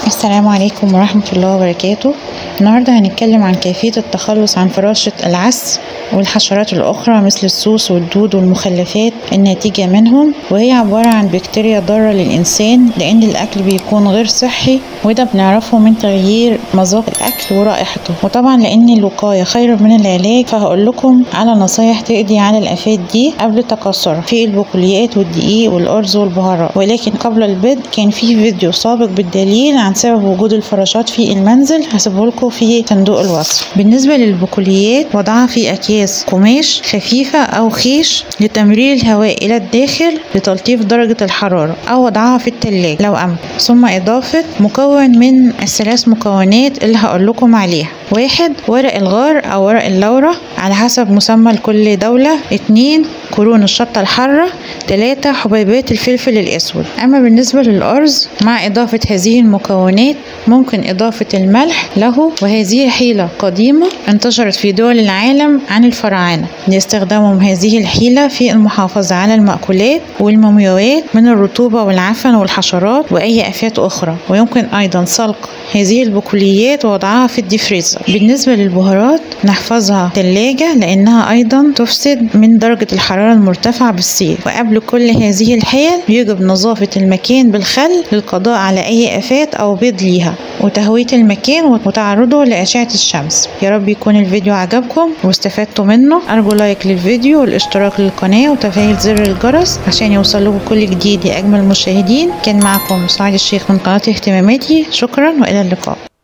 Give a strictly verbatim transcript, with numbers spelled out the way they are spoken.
السلام عليكم ورحمة الله وبركاته. النهاردة هنتكلم عن كيفية التخلص عن فراشة العسل والحشرات الأخرى مثل السوس والدود والمخلفات الناتجة منهم، وهي عبارة عن بكتيريا ضارة للإنسان لأن الأكل بيكون غير صحي، وده بنعرفه من تغيير مذاق الأكل ورائحته. وطبعا لأن الوقاية خير من العلاج، فهقول لكم على نصايح تقضي على الآفات دي قبل تكاثرها في البقوليات والدقيق والأرز والبهارات. ولكن قبل البدء كان في فيديو سابق بالدليل عن سبب وجود الفراشات في المنزل، هسيبه لكم في صندوق الوصف. بالنسبة للبقوليات وضعها في أكياس قماش خفيفة أو خيش لتمرير الهواء إلى الداخل لتلطيف درجة الحرارة، أو وضعها في التلاجة لو أمكن. ثم إضافة مكون من الثلاث مكونات اللي هقول لكم عليها: واحد، ورق الغار أو ورق اللورة على حسب مسمى لكل دولة. اتنين، قرون الشطة الحارة. تلاتة، حبيبات الفلفل الأسود. أما بالنسبة للأرز، مع إضافة هذه المكونات ممكن إضافة الملح له، وهذه حيلة قديمة انتشرت في دول العالم عن الفراعنة لاستخدامهم هذه الحيلة في المحافظة على المأكولات والمومياوات من الرطوبة والعفن والحشرات وأي آفات أخرى. ويمكن أيضا سلق هذه البقوليات ووضعها في الديفريزر. بالنسبة للبهارات نحفظها في الثلاجة لأنها أيضا تفسد من درجة الحرارة المرتفعة بالصيف. وقبل كل هذه الحيل يجب نظافة المكان بالخل للقضاء على أي آفات أو بيض ليها، وتهوية المكان وتعرضه لأشعة الشمس. يا رب يكون الفيديو عجبكم واستفدتوا منه. أرجو لايك للفيديو والاشتراك للقناة وتفعيل زر الجرس عشان يوصلكم كل جديد يا أجمل المشاهدين. كان معكم سعاد الشيخ من قناة اهتماماتي. شكرا وإلى اللقاء.